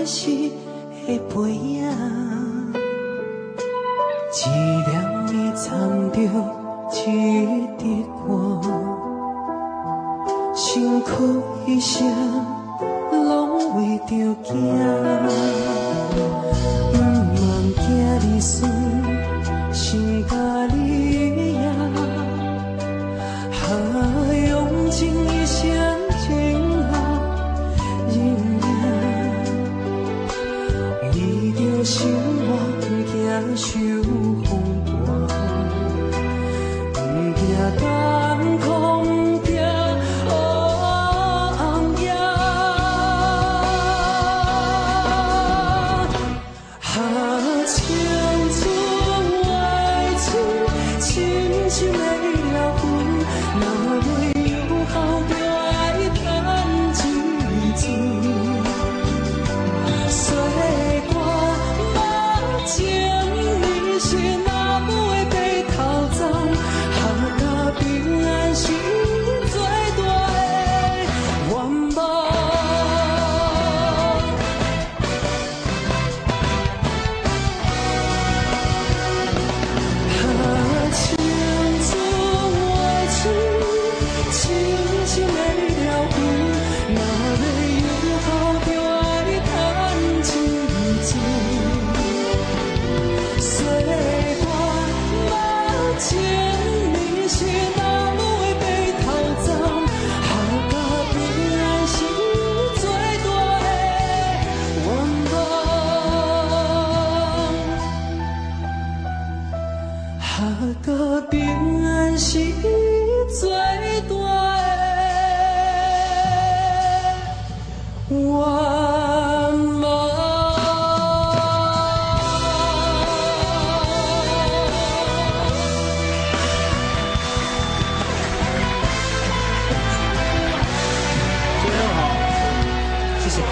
是的背影，一念你藏着一滴汗，身躯一生拢为着惊，不茫惊你输，心甲你赢，用尽一生情啊认命，为着生活惊受风寒，不惊天空惊黑夜，青春爱情，深深的了痕，若袂有效就爱叹一字。岁月目前你是若不会被偷走，下到平安是最大的愿望。青春爱情，深深的了痕，若袂有效就爱叹一字。岁月目前你是若不会被偷走，下到平安是最大的愿望。下到平安是最大的愿望。 主任好，谢谢。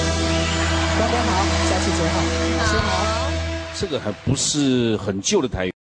关关好，下期见好。 这个还不是很旧的台语。